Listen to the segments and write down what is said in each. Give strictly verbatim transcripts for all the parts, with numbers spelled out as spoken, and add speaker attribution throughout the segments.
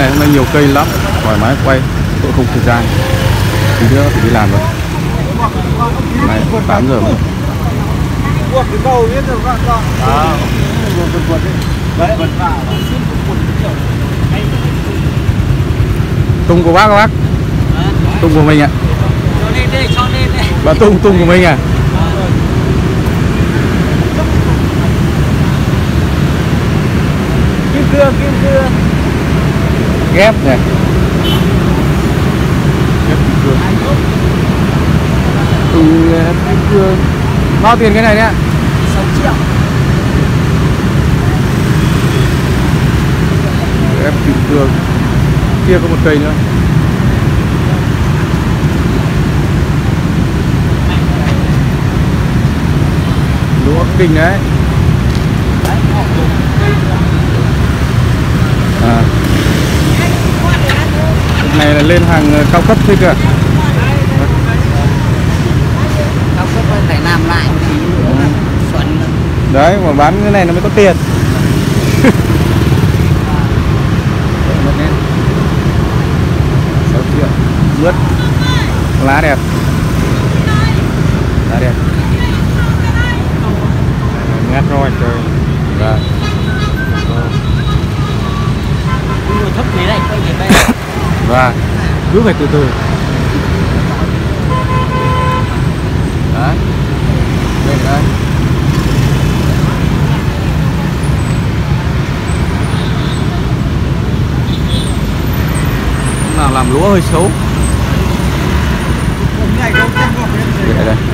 Speaker 1: này hôm nay nhiều cây lắm, thoải mái quay, tôi không thời gian, tí nữa phải đi làm rồi. Này tám giờ rồi. Tung của bác các bác, tung của mình ạ. Bà tung tung của mình à.
Speaker 2: Kim cương, kim cương.
Speaker 1: Ghép này. Ghép kim cương. Ừ, ghép kim cương. Bao tiền cái này đấy ạ?
Speaker 2: sáu triệu.
Speaker 1: Ghép kim cương. Kia có một cây nữa. Lúa kinh đấy. À. Này là lên hàng cao cấp thế kìa.
Speaker 2: Cao cấp phải làm lại thì xuẩn.
Speaker 1: Đấy mà bán cái này nó mới có tiền. sáu triệu. Mướt. Lá đẹp. Lá đẹp. Ngắt rồi trời. Vâng.
Speaker 2: Thấp thế này quay về đây.
Speaker 1: Và cứ phải từ từ. Đấy. Đây đây. Nào làm lúa hơi xấu. Đây đây.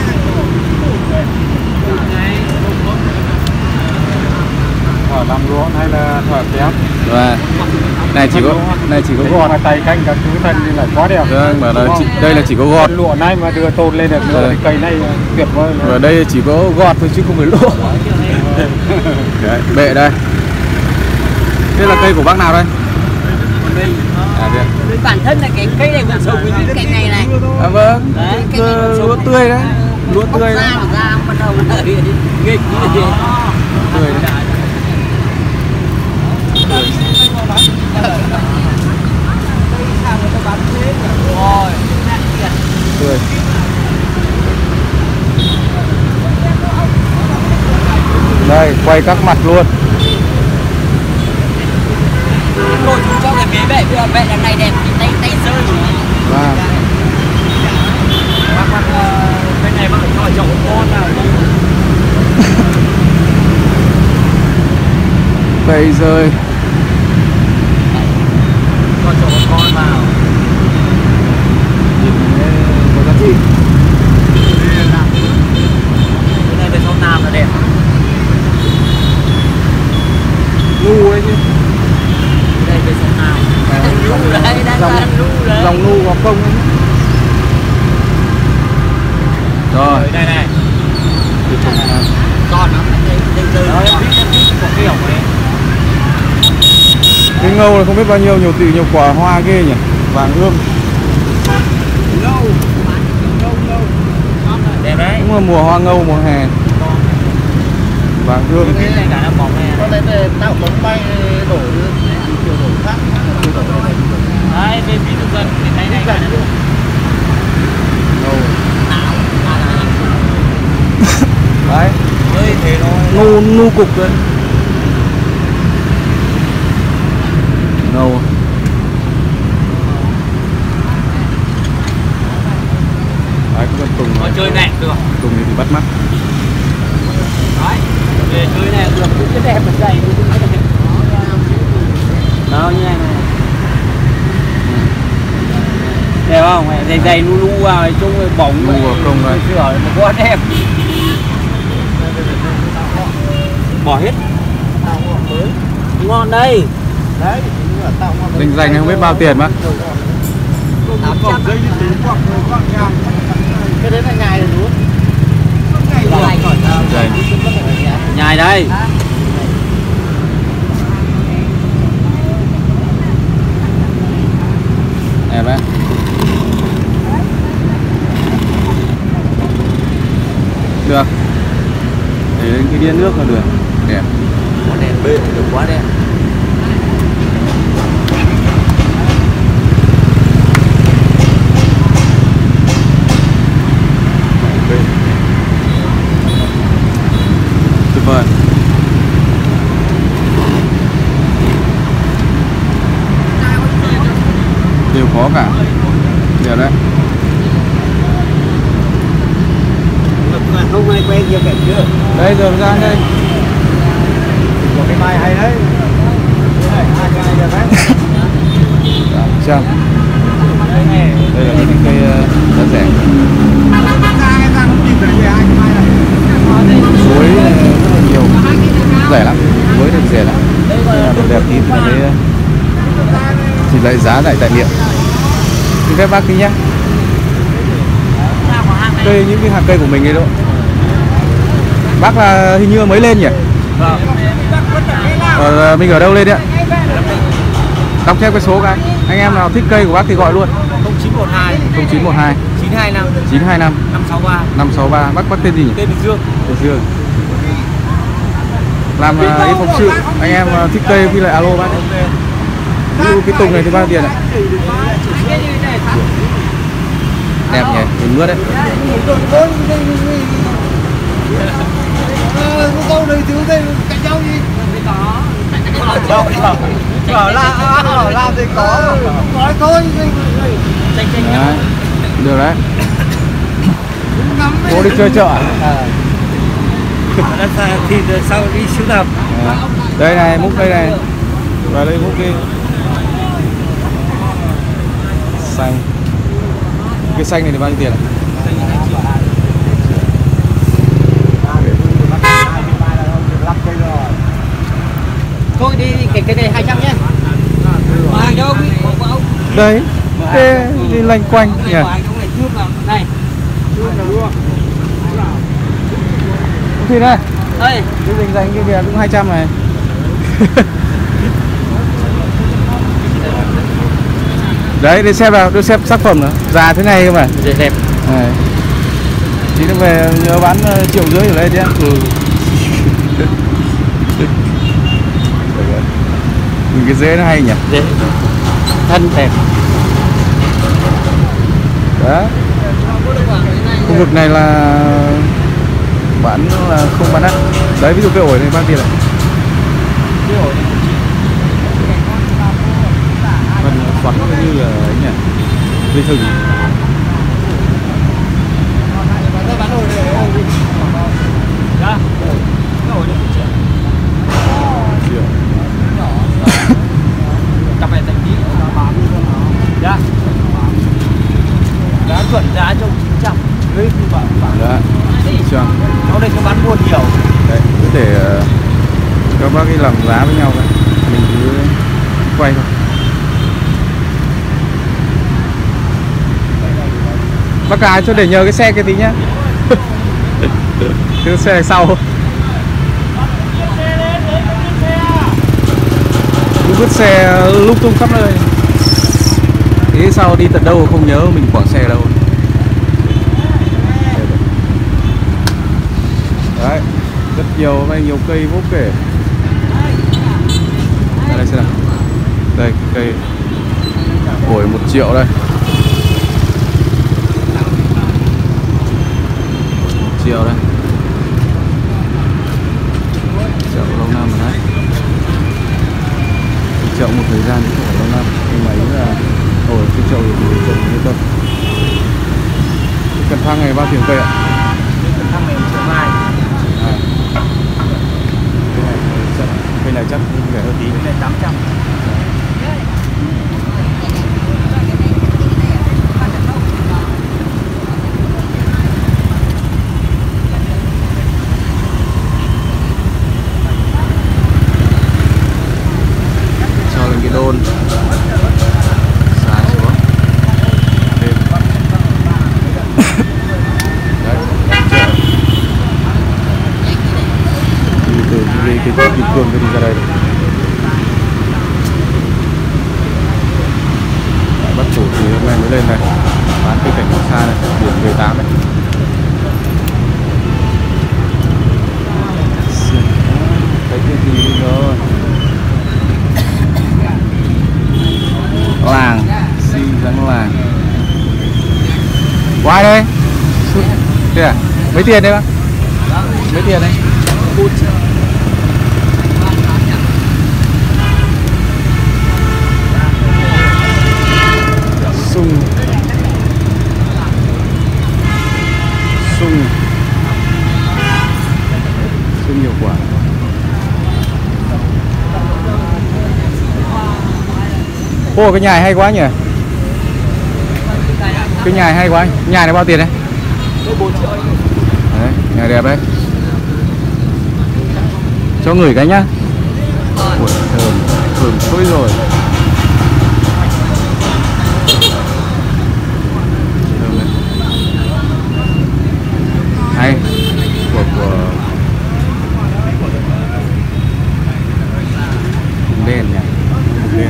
Speaker 1: Thở làm lúa hay là thở kém? Và này chỉ có này chỉ có gọt
Speaker 3: tay canh các thứ thân nên là quá đẹp.
Speaker 1: Vâng, mà là chỉ, đây là chỉ có gọt.
Speaker 3: Lụa này mà đưa tôn lên được nữa thì cây này tuyệt vời.
Speaker 1: Và đây chỉ có gọt thôi chứ không phải lụa. Đấy, bệ đây. Đây là cây của bác nào đây? À, đây.
Speaker 2: Bản thân là cái cây này vẫn sống với những cây này này.
Speaker 1: À vâng.
Speaker 2: Đấy,
Speaker 1: cây lúa tươi đấy. Lúa tươi đấy.
Speaker 2: Ra mà ra bắt đầu nó nghịch như thế.
Speaker 1: Tươi đấy. Tươi. Đây, quay các mặt luôn.
Speaker 2: Cô chú cho cái mế bệ, bây giờ bệ đằng này đẹp, tay tay rơi rồi.
Speaker 1: Vâng.
Speaker 2: Bác bác bên này bác phải cho chậu con nào.
Speaker 1: Cây rơi.
Speaker 2: Cho chậu con vào.
Speaker 1: Có giá trị.
Speaker 2: Cái này về sau Nam là đẹp.
Speaker 1: Nu đấy chứ.
Speaker 2: Đây về sau Nam. Nu đấy, đang
Speaker 1: dòng,
Speaker 2: là nu đấy.
Speaker 1: dòng nu có công ấy. Rồi.
Speaker 2: Đây này.
Speaker 1: Tiếp tục làm.
Speaker 2: Con nó đây đây rơi. Đó, có kiểu đấy.
Speaker 1: Cái ngâu này không biết bao nhiêu, nhiều tỷ nhiều quả hoa ghê nhỉ. Vàng ươm.
Speaker 2: Ngâu. Đẹp đấy.
Speaker 1: Đúng là mùa hoa ngâu mùa hè. Vàng ươm.
Speaker 2: Cái này cả năm bóng này.
Speaker 3: Con này về tạo bóng bay đổ kiểu đổ khác.
Speaker 2: Đấy, bên phía thực dân cái này này cả năm.
Speaker 1: Ngâu.
Speaker 2: Đấy. Ơi thế nó
Speaker 1: Nu nu cục đấy. Ngâu. Đấy, có con tùng.
Speaker 2: nó chơi này được.
Speaker 1: Tùng này thì bắt mắt.
Speaker 2: Đấy. Về chơi này được cũng cái đẹp mà dày cũng cái đẹp. Đó như này này. Đẹp không? Dày dày lu lu vào chung rồi bóng
Speaker 1: Nu vào không đây.
Speaker 2: sửa mà quá đẹp. Bỏ hết. Ngon đây.
Speaker 3: Đấy,
Speaker 1: Danh danh không biết bao tiền bác.
Speaker 2: tám trăm.
Speaker 3: cái đấy là nhài rồi đúng không?
Speaker 1: Đây.
Speaker 2: Nhài đây.
Speaker 1: Đẹp đấy. Được. Để lên cái đĩa nước là được. Đẹp.
Speaker 2: Quá đẹp, bê được quá đẹp.
Speaker 1: có cả. Được đấy.
Speaker 2: Không ai quen chưa cảnh chưa?
Speaker 1: Đây rồi ra đây.
Speaker 3: Có cái mai hay đấy. Hai cái này được đấy.
Speaker 1: Chào. Đây là những cây giá rẻ. Suối rất là nhiều, rẻ lắm, suối được rẻ lắm. Nhà đồ đẹp tí thì thấy thì lại giá lại tại miệng. Xin phép bác tí nhé. Cây những cái hàng cây của mình ấy đó. Bác là hình như mới lên nhỉ?
Speaker 2: Vâng.
Speaker 1: Ờ, mình ở đâu lên đấy ạ? Đọc theo cái số cái. Anh em nào thích cây của bác thì gọi luôn.
Speaker 2: không chín một hai
Speaker 1: không chín một hai
Speaker 2: chín hai năm
Speaker 1: chín hai năm
Speaker 2: năm sáu ba
Speaker 1: năm sáu ba. Bác bác tên gì nhỉ?
Speaker 2: tên Bình Dương.
Speaker 1: Bình Dương. Làm uh, ý phóng sự. Anh em uh, thích cây thì lại alo bác. Ví dụ cái tùng này thì bao nhiêu tiền ạ? Đẹp nhỉ, nhìn mướt đấy.
Speaker 3: Câu này thiếu đây cạnh nhau gì? Đâu đâu. Ở la ở la thì có. Nói thôi.
Speaker 1: Đấy. Được đấy. Cô đi chơi chợ à?
Speaker 2: Thì sau đi sưu tập.
Speaker 1: À. Đây này, múc đây này. Vào đây múc đi. Xanh. Cái xanh này thì bao nhiêu tiền ạ?
Speaker 2: Thôi đi cái cái này hai trăm nhé. Mà cho ông.
Speaker 1: Đấy. Thế đi lanh quanh nhỉ.
Speaker 2: Này.
Speaker 1: Thì này.
Speaker 2: Đây.
Speaker 1: Cái dành dành cái bè cũng hai trăm này. Đấy, để xem vào, để xem tác phẩm nữa. Già thế này cơ mà.
Speaker 2: Đẹp đẹp.
Speaker 1: Đấy. Tí nó về nhớ bán triệu rưỡi ở đây chứ. Ừ. Mình cái dế nó hay nhỉ?
Speaker 2: Dễ. Thân đẹp.
Speaker 1: Đó. Khu vực này là bán là không bán đắt. Đấy, ví dụ cái ổi này bao tiền này?
Speaker 2: Cái ổi này
Speaker 1: Phần xoắn như là ấy nhỉ? Dây thừng.
Speaker 2: Dạ. Cái ổi này một triệu.
Speaker 1: Triệu.
Speaker 2: Cặp này thành tí bán. Dạ. Giá chuẩn giá trong chín trăm. Đấy thì bạn bạn.
Speaker 1: Dạ. Chưa.
Speaker 2: Ở đây có bán buôn nhiều.
Speaker 1: Đấy, cứ để uh, cho bác cái làm giá với nhau vậy. Mình cứ quay thôi. Bác cái cho để nhờ cái xe cái tí nhá. Cái xe sau. Cứ vứt xe lung tung khắp nơi. Thế sau đi tận đâu không nhớ mình quảng xe đâu. Đấy, rất nhiều này, nhiều cây vô kể. Đây xem nào. Đây cây ổi một triệu đây. Một triệu đây. Chậu lâu năm rồi đấy. Chậu một thời gian cũng phải lâu năm. Nhưng mà ý là ổi cái chậu thì chậu như đâu. Cái cần thang này bao tiền cây ạ?
Speaker 2: Cần thang này một triệu hai.
Speaker 1: À. Cái này chắc, cây này chắc rẻ hơn tí.
Speaker 2: Cái này tám trăm.
Speaker 1: Cho lên cái đôn. Xả xuống. Lên. Đấy, chợ. Đi từ cái cái cái kim cương cái đi ra đây. Đấy, bắt chủ thì hôm nay mới lên này. Bán cây cảnh xa này, điểm mười tám đấy. Thấy cái gì rồi. Làng, xi rắn làng. Quay đây. Thế à? Mấy tiền đấy bác? Mấy tiền đấy? Ô cái nhà này hay quá nhỉ. Cái nhà này hay quá. Nhà này bao tiền đấy? Đấy, nhà đẹp đấy. Cho ngửi cái nhá. Ui, thơm, thơm xôi rồi. Thơm đấy. Hay. Của của đen nhỉ. Đen.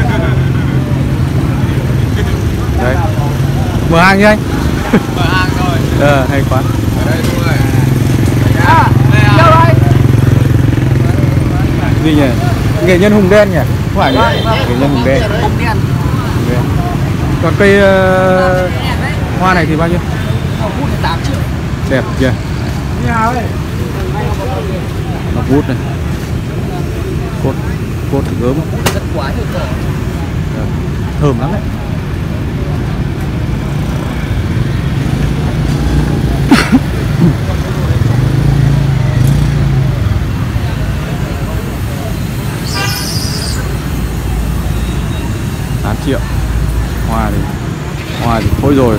Speaker 1: Đấy. Mở hàng như anh.
Speaker 3: Mở hàng rồi.
Speaker 1: Ờ, hay quá.
Speaker 3: Ở đây đúng rồi.
Speaker 2: À, đâu rồi?
Speaker 1: Gì nhỉ? Nghệ nhân Hùng Đen nhỉ? Không phải nhỉ? Nghệ nhân Hùng Đen.
Speaker 2: Hùng đen.
Speaker 1: Hùng Đen. Còn cây uh, hoa này thì bao nhiêu?
Speaker 2: Hút tám triệu.
Speaker 1: Đẹp chưa? Nó vút này. Cốt, cốt gớm.
Speaker 2: Rất quá hiệu quả.
Speaker 1: Thơm lắm đấy. tám triệu. Hoa thì hoa thì thôi rồi.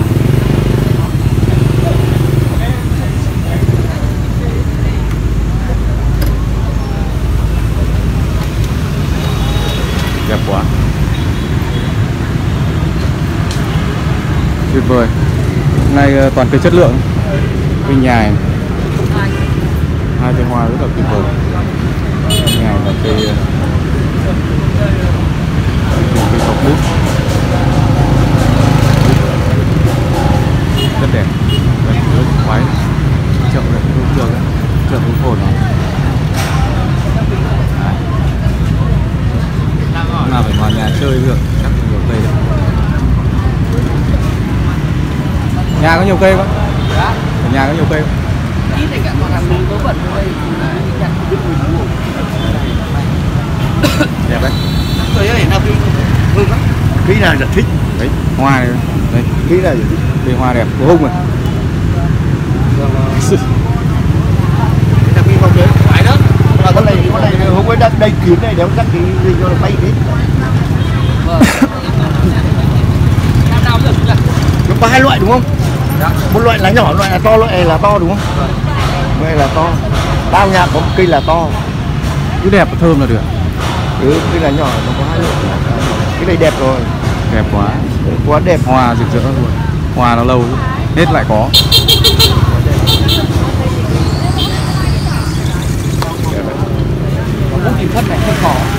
Speaker 1: Đẹp quá. Tuyệt vời. Hôm nay toàn cây chất lượng. Cây nhài. Hai cây hoa rất là tuyệt vời. Cây nhài và cây cây cọc bút. Rất đẹp. Rất khoái. Chậu này cũng trường đấy. Chậu cũng phồn lắm. Hôm nào phải vào nhà chơi được, chắc là nhiều cây đấy. Nhà có nhiều cây không?
Speaker 2: Dạ.
Speaker 1: Ở nhà có nhiều cây không?
Speaker 2: Ít này cả còn hàng núi vớ vẩn ở đây.
Speaker 1: Đẹp đấy.
Speaker 2: Tôi ơi, nào khi hương lắm.
Speaker 3: Cái này là thích.
Speaker 1: Đấy, hoa này. Đây,
Speaker 3: Cái này là thích.
Speaker 1: cây hoa đẹp của Hùng này.
Speaker 2: Nào khi không đấy. Phải đó.
Speaker 3: Là con này con này hôm ấy đang đây kiếm này đéo chắc cái gì cho nó bay đi.
Speaker 2: Vâng. Nào giờ cũng
Speaker 3: Nó có hai loại đúng không?
Speaker 2: dạ.
Speaker 3: Một loại là nhỏ, loại là to, loại này là to đúng không?
Speaker 2: Vâng.
Speaker 3: Loại là to. Bao nhà có một cây là to.
Speaker 1: Cứ đẹp và thơm là được.
Speaker 3: Ừ, cây là nhỏ, nó có hai loại. Cái này đẹp rồi.
Speaker 1: Đẹp quá.
Speaker 3: Quá đẹp.
Speaker 1: Hoa rực rỡ luôn. Hoa nó lâu hết lại có.
Speaker 2: Muốn tìm thất này hơi khó.